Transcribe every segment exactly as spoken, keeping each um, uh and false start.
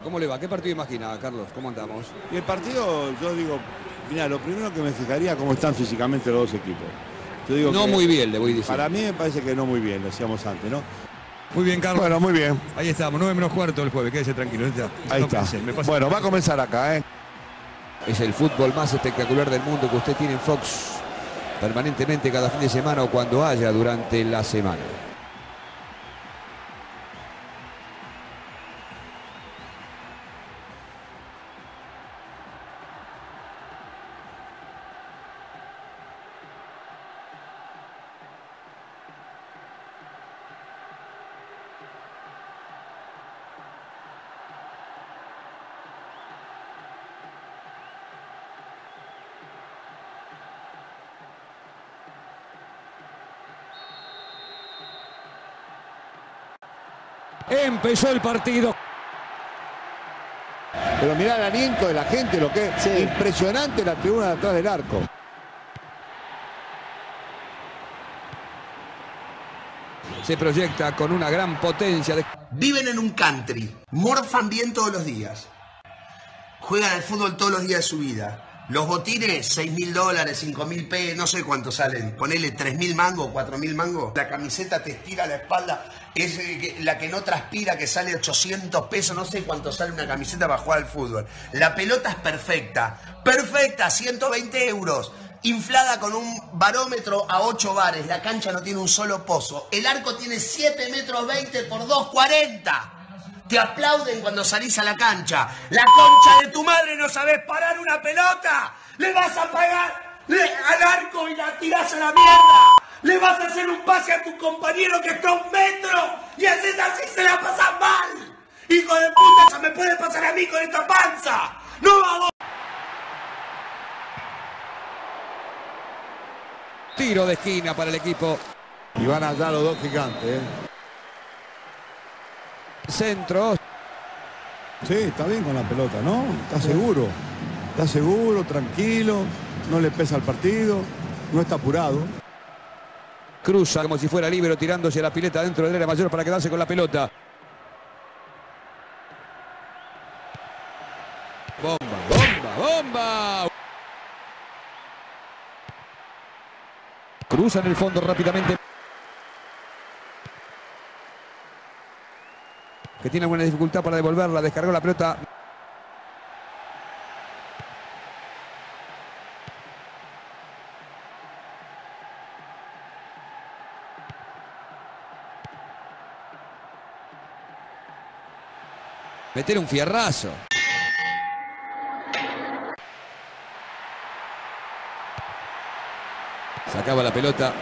¿Cómo le va? ¿Qué partido imagina, Carlos? ¿Cómo andamos? Y el partido, yo digo, mira, lo primero que me fijaría cómo están físicamente los dos equipos. Yo digo no que, muy bien, le voy diciendo. Para mí me parece que no muy bien, lo decíamos antes, ¿no? Muy bien, Carlos. Bueno, muy bien. Ahí estamos, nueve menos cuarto el jueves, quédese tranquilo. Ya. Ahí no está. Pensé, me pasa. Bueno, va a comenzar acá, ¿eh? Es el fútbol más espectacular del mundo que usted tiene en Fox permanentemente cada fin de semana o cuando haya durante la semana. Empezó el partido. Pero mirá el aliento de la gente, lo que es sí. Impresionante la tribuna de atrás del arco. Se proyecta con una gran potencia. De... Viven en un country, morfan bien todos los días, juegan al fútbol todos los días de su vida. Los botines, seis mil dólares, cinco mil pesos, no sé cuánto salen. Ponele tres mil mangos, cuatro mil mangos. La camiseta te estira la espalda. Es la que no transpira, que sale ochocientos pesos. No sé cuánto sale una camiseta para jugar al fútbol. La pelota es perfecta. Perfecta, ciento veinte euros. Inflada con un barómetro a ocho bares. La cancha no tiene un solo pozo. El arco tiene siete metros veinte por dos cuarenta. Te aplauden cuando salís a la cancha. La concha de tu madre, no sabés parar una pelota. Le vas a pagar al arco y la tirás a la mierda. Le vas a hacer un pase a tu compañero que está a un metro y haces así, se la pasás mal. Hijo de puta, eso me puede pasar a mí con esta panza. No vamos. Tiro de esquina para el equipo. Y van allá los dos gigantes, ¿eh? Centro. Sí, está bien con la pelota, ¿no? Está seguro. Está seguro, tranquilo. No le pesa el partido. No está apurado. Cruza como si fuera líbero tirándose a la pileta dentro del área mayor para quedarse con la pelota. Bomba, bomba, bomba. Cruza en el fondo rápidamente. Que tiene alguna dificultad para devolverla. Descargó la pelota. Meter un fierrazo. Sacaba la pelota.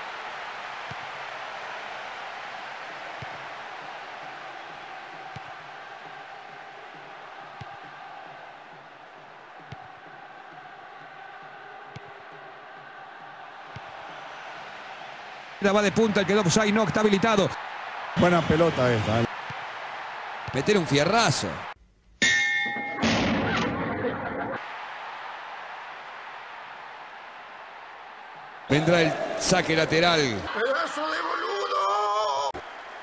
Va de punta, el que offside no está habilitado. Buena pelota esta, ¿eh? Meter un fierrazo. Vendrá el saque lateral. ¡Pedazo de boludo!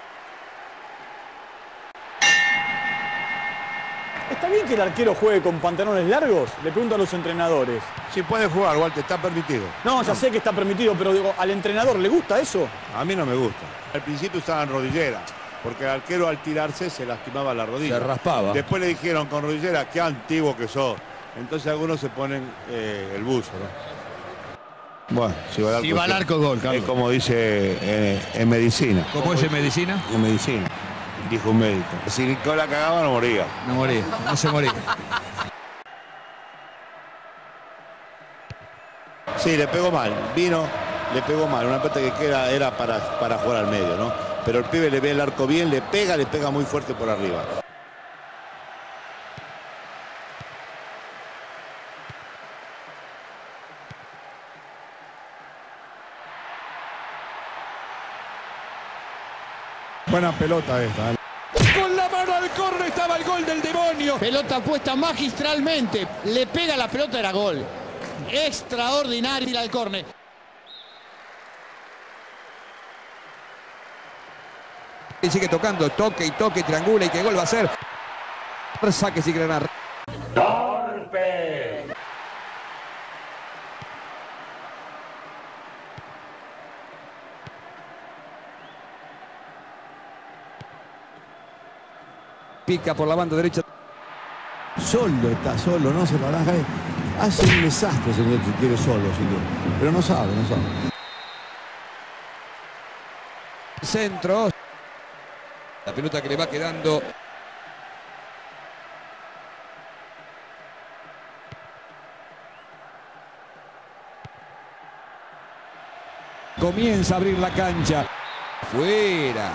¿Está bien que el arquero juegue con pantalones largos? Le pregunto a los entrenadores. Sí puede jugar, Walter, está permitido. No, ya sé que está permitido, pero digo, ¿al entrenador le gusta eso? A mí no me gusta. Al principio usaban rodillera, porque el arquero al tirarse se lastimaba la rodilla. Se raspaba. Después le dijeron con rodillera, qué antiguo que sos. Entonces algunos se ponen eh, el buzo, ¿no? Bueno, si va al arco, Si va al arco, gol, Carlos. es como dice eh, en medicina. ¿Cómo es en medicina? En medicina, dijo un médico. Si Nicola cagaba no moría. No morí, no se morí. Sí, le pegó mal. Vino, le pegó mal. Una pelota que queda era para, para jugar al medio, ¿no? Pero el pibe le ve el arco bien, le pega, le pega muy fuerte por arriba. Buena pelota esta, ¿eh? Con la mano al córner estaba el gol del demonio. Pelota puesta magistralmente. Le pega la pelota, era gol. Extraordinario ir al córner. Y sigue tocando, toque y toque, triangula y qué gol va a ser. Saque si quiere ganar. ¡Torpe! Pica por la banda derecha. Solo está, solo, no se la deja. Hace un desastre si quiere solo, si quiere. Pero no sabe, no sabe. Centro. La pelota que le va quedando. Comienza a abrir la cancha. Fuera.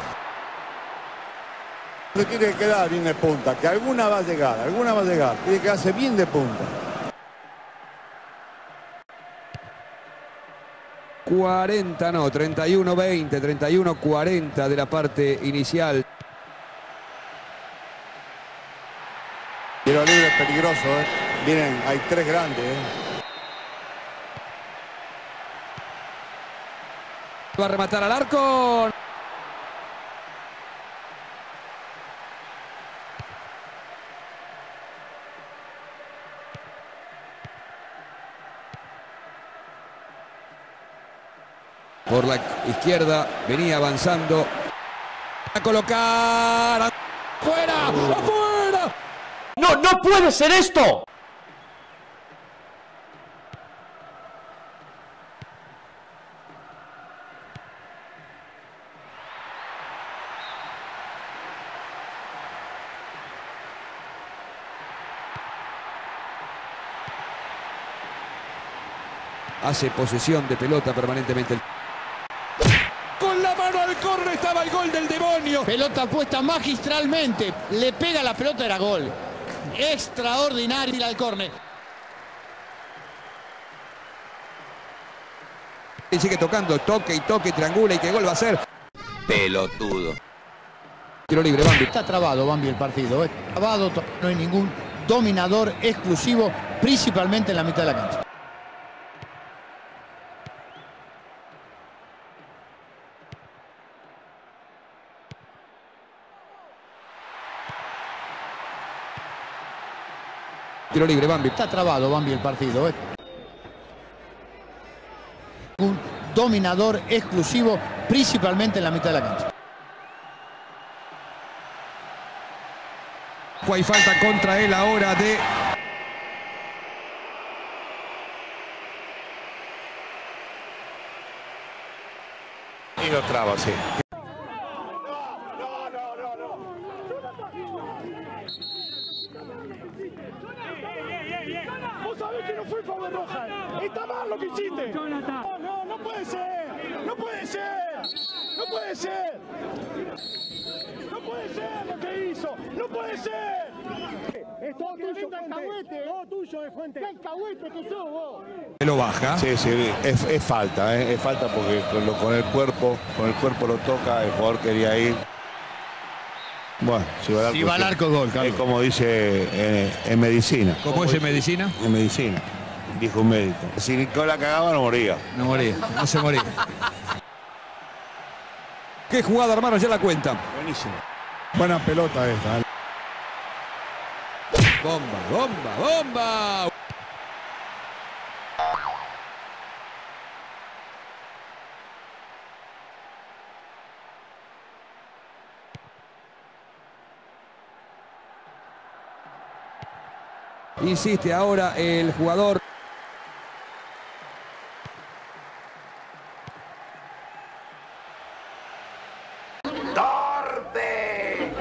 Se tiene que quedar bien de punta, que alguna va a llegar, alguna va a llegar. Tiene que quedarse bien de punta. cuarenta, no, treinta y uno veinte, treinta y uno cuarenta de la parte inicial. Tiro libre peligroso, ¿eh? Miren, hay tres grandes, ¿eh? Va a rematar al arco. Por la izquierda venía avanzando. A colocar. ¡Fuera! ¡Afuera! ¡No, no puede ser esto! Hace posesión de pelota permanentemente. Con la mano al córner estaba el gol del demonio. Pelota puesta magistralmente. Le pega la pelota, era gol. Extraordinario ir al córner. Y sigue tocando, toque y toque, triangula y qué gol va a ser. Pelotudo. Tiro libre, Bambi. Está trabado, Bambi, el partido. ¿eh? Trabado, no hay ningún dominador exclusivo, principalmente en la mitad de la cancha. Tiro libre, Bambi. Está trabado, Bambi, el partido. ¿eh? Un dominador exclusivo, principalmente en la mitad de la cancha. Hay falta contra él ahora de... Y lo traba, sí. Vos sabés que no fue favor roja. Está mal lo que hiciste. No, no, no puede ser. No puede ser. No puede ser. No puede ser lo que hizo. No puede ser. Es todo tuyo, Fuente. Todo tuyo de Fuente. ¿Qué alcahuete que sos vos? Lo baja. Sí, sí, es, es falta, ¿eh? Es falta porque con, lo, con el cuerpo, con el cuerpo lo toca, el jugador quería ir. Bueno, si va al arco, Si va al arco, gol, Carlos. es como dice en, en medicina. ¿Cómo es en medicina? En medicina, dijo un médico. Si Nicola cagaba, no moría. No moría, no se moría. Qué jugada, hermano, ya la cuenta. Buenísimo. Buena pelota esta. ¿eh? Bomba, bomba, bomba. Insiste ahora el jugador. ¡Torpe!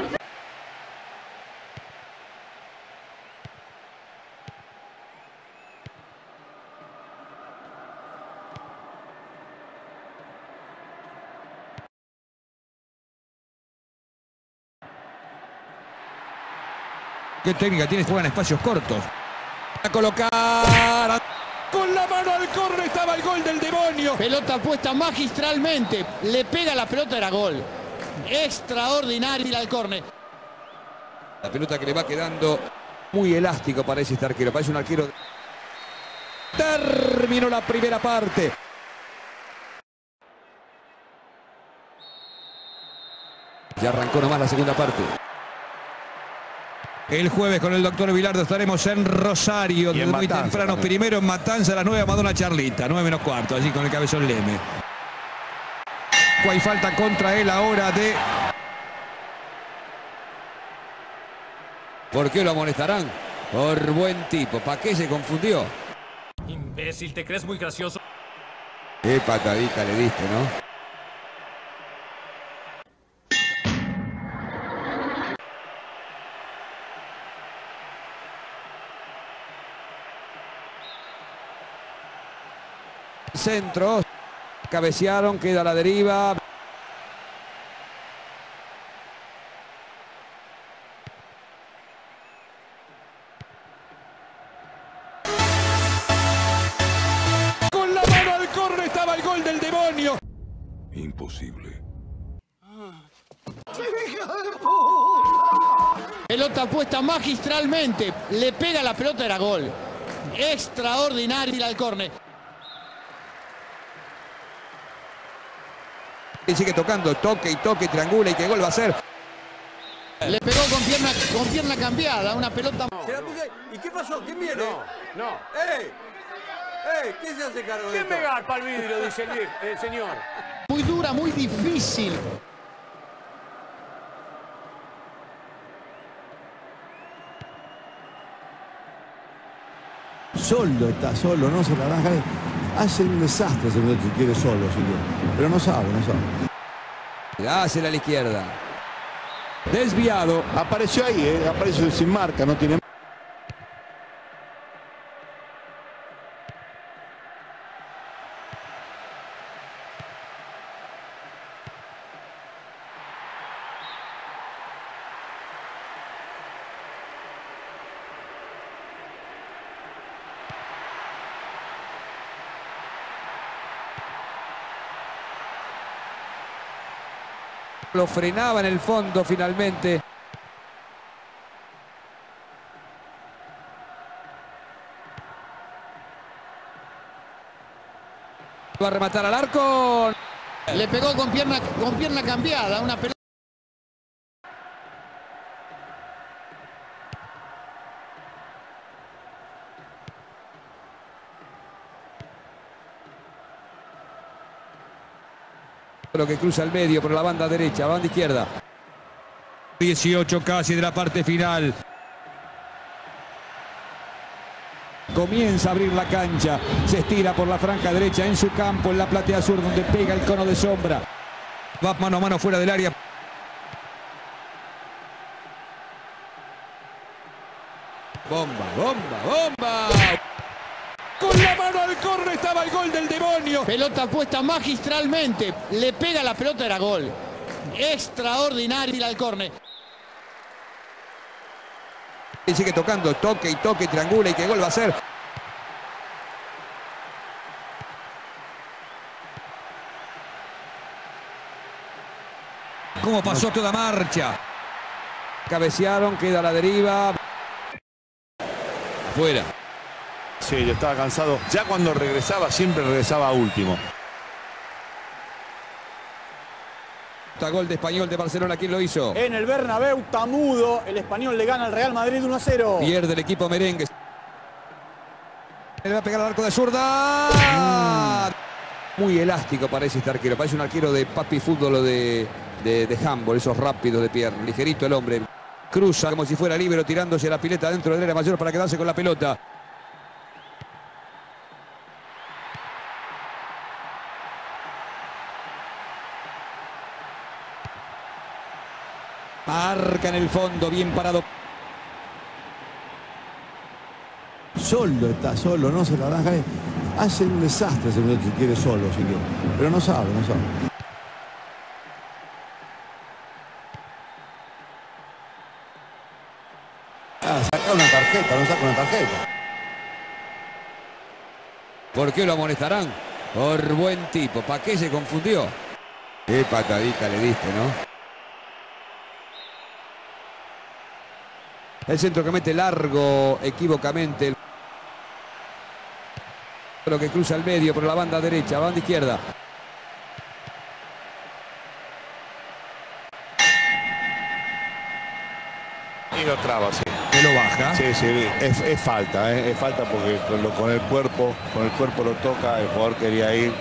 Qué técnica tiene, juega en espacios cortos. A colocar. Con la mano al córner estaba el gol del demonio. Pelota puesta magistralmente. Le pega la pelota, era gol. Extraordinario ir al córner. La pelota que le va quedando muy elástico parece este arquero. Parece un arquero. Terminó la primera parte. Ya arrancó nomás la segunda parte. El jueves con el doctor Bilardo estaremos en Rosario, desde muy Matanza temprano. también. Primero en Matanza, a las nueve, Madonna Charlita, nueve menos cuarto, allí con el cabezón Leme. Hay falta contra él ahora de... ¿Por qué lo amonestarán? Por buen tipo. ¿Para qué se confundió? Imbécil, ¿te crees muy gracioso? Qué patadita le diste, ¿no? Centro, cabecearon, queda a la deriva. Con la mano al córner estaba el gol del demonio. Imposible. Pelota puesta magistralmente. Le pega la pelota, era gol. Extraordinario al córner. Y sigue tocando, toque y toque, triangula y qué gol va a ser. Le pegó con pierna, con pierna cambiada, una pelota. ¿Y qué pasó? ¿Quién viene? No, no. ¡Ey! ¡Ey! ¿Quién se hace cargo de ¿Quién esto? me garpa el vidrio? Dice el, vie- el señor. Muy dura, muy difícil. Solo está, solo, no se la arranca. Hace un desastre si quiere solo, si quiere. Pero no sabe, no sabe. Hace a la izquierda. Desviado. Apareció ahí, ¿eh? Apareció sin marca, no tiene... Lo frenaba en el fondo finalmente. Va a rematar al arco. Le pegó con pierna, con pierna cambiada, una pelota. Lo que cruza el medio por la banda derecha, banda izquierda. dieciocho casi de la parte final. Comienza a abrir la cancha, se estira por la franja derecha en su campo, en la platea sur donde pega el cono de sombra. Va mano a mano fuera del área. Bomba, bomba, bomba. Con la mano al córner estaba el gol del demonio. Pelota puesta magistralmente. Le pega la pelota, era gol. Extraordinario al córner. Y sigue tocando, toque y toque, triangula y qué gol va a ser. ¿Cómo pasó toda marcha? Cabecearon, queda a la deriva. Afuera. Sí, yo estaba cansado. Ya cuando regresaba, siempre regresaba a último. Gol de Español de Barcelona, ¿quién lo hizo? En el Bernabéu, Tamudo, el Español le gana al Real Madrid uno a cero. Pierde el equipo merengue. Le va a pegar al arco de zurda. Mm. Muy elástico parece este arquero. Parece un arquero de papi fútbol o de, de, de handball, esos rápidos de pierna. Ligerito el hombre. Cruza como si fuera líbero tirándose a la pileta dentro del área mayor para quedarse con la pelota. Marca en el fondo, bien parado. Solo está, solo, no se la arranca. Hace un desastre si quiere solo, si quiere. Pero no sabe, no sabe. Ah, saca una tarjeta, no saca una tarjeta. ¿Por qué lo amonestarán? Por buen tipo. ¿Para qué se confundió? Qué patadita le diste, ¿no? El centro que mete largo, equivocamente. Lo que cruza el medio por la banda derecha, banda izquierda. Y lo traba, sí. Que lo baja. Sí, sí, es, es falta, ¿eh? Es falta porque con, lo, con el cuerpo, con el cuerpo lo toca, el jugador quería ir.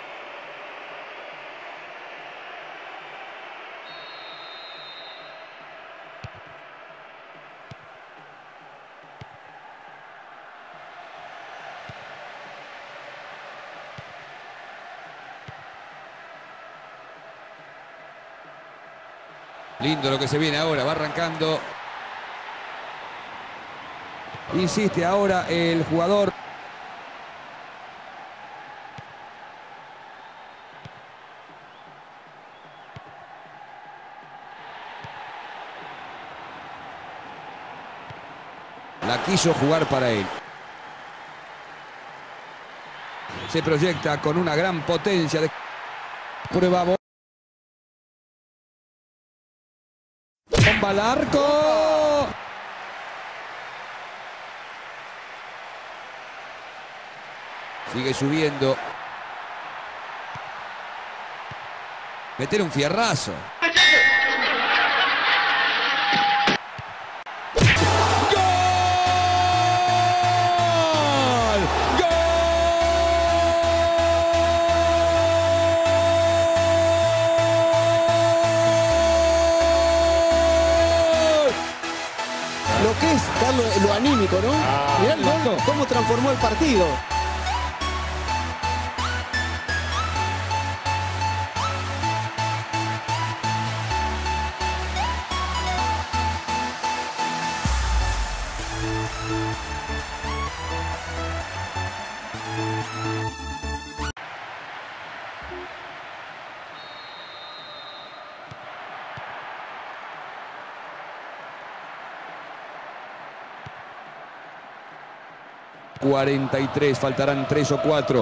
Lindo lo que se viene ahora, va arrancando. Insiste ahora el jugador. La quiso jugar para él. Se proyecta con una gran potencia de prueba. Bomba al arco. Sigue subiendo. Meter un fierrazo. Lo que es, Carlos, lo anímico, ¿no? Ah, Mirá el gol, cómo transformó el partido. cuarenta y tres, faltarán tres o cuatro.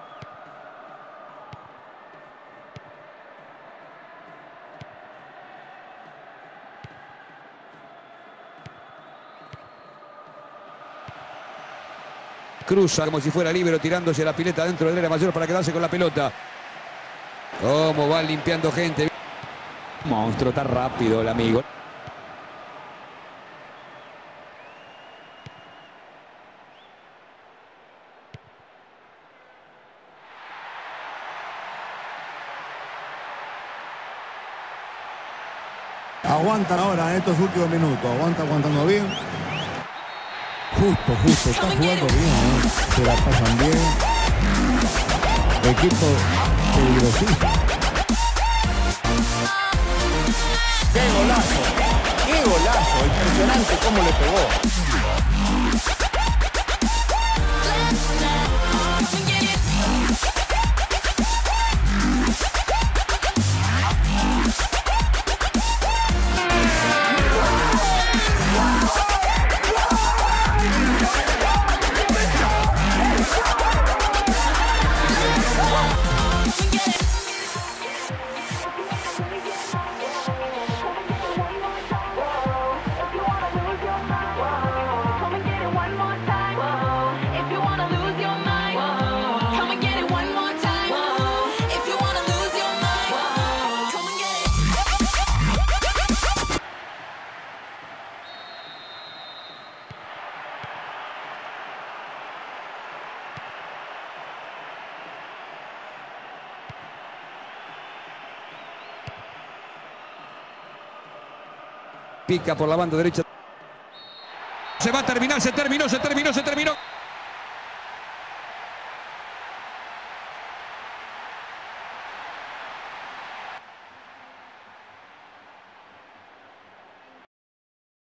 Cruza como si fuera libero, tirándose a la pileta dentro del área mayor para quedarse con la pelota. Cómo va limpiando gente. Monstruo, está rápido el amigo. Aguantan ahora en estos últimos minutos. Aguanta aguantando bien. Justo, justo. Está jugando bien, ¿no? Se la pasan bien. Equipo peligrosísimo. ¡Qué golazo! ¡Qué golazo! Impresionante cómo le pegó. Pica por la banda derecha. Se va a terminar, se terminó, se terminó, se terminó.